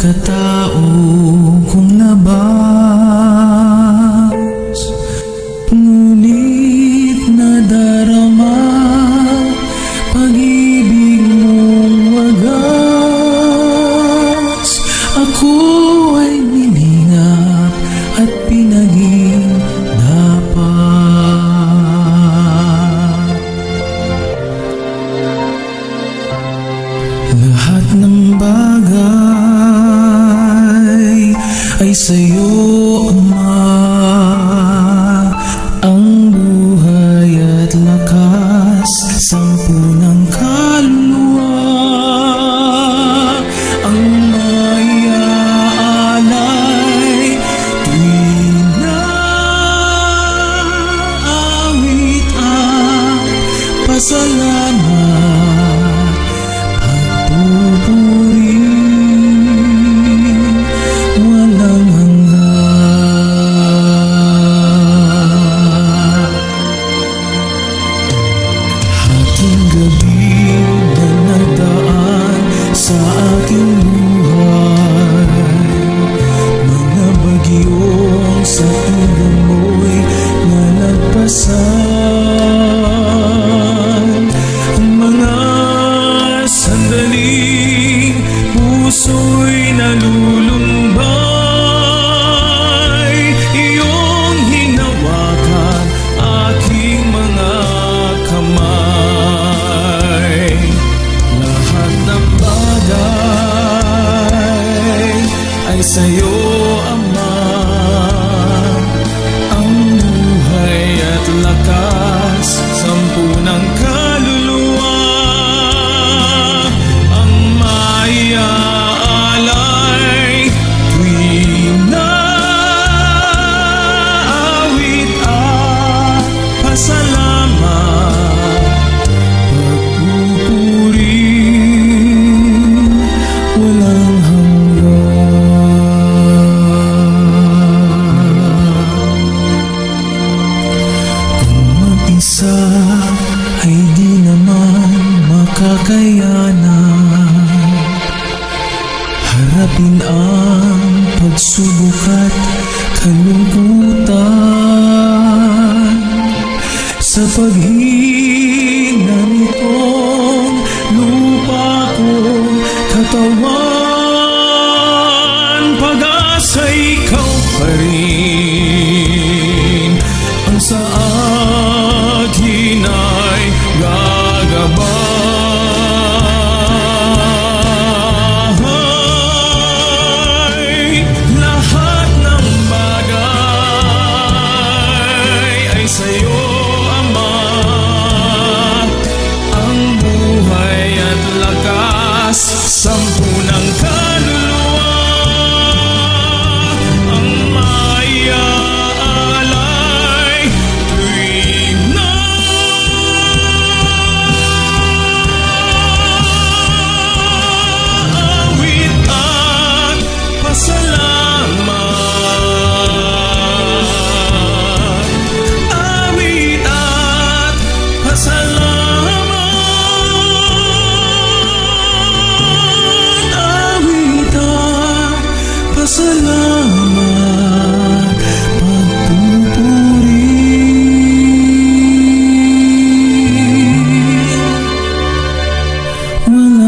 pagkatao kong labas, ngunit nadarama pag-ibig mong wagas. Ako ay nilingap at pinaging dapat. Lahat ng bagay ay sa'yo, Ama. Ang buhay at lakas, sampu ng kaluluwa, ang maiaalay tuwing naawit ang pasalamat, pagpupuri, walang hanggan. Hating gabi na nagdaan sa aking buhay, mga bagyong sa tulong mo'y nalagpasan. Ang mga sandaling puso'y nalulumbay, iyong hinawakan aking mga kamay. Lahat ng bagay ay sa'yo, Ama. Ang buhay at lakas, sampu ng kaluluwa, ang maiaalay tuwing naawit at pasalamat, pagpupuri, walang hanggan. Kung mag-isa ay di naman makakayanan, harapin ang pagsubok at kalungkutan. Sa paghina nitong lupa kong katawan, pag-asa ikaw pa rin ang sa akin ay gagabay. Lahat ng bagay ay sa'yo, Ama. Ang buhay at lakas, sampu ng kaluluwa, ang maiaalay tuwing naawit at pasalamat, awit at pasalamat, awit at pasalamat, pagpupuri, walang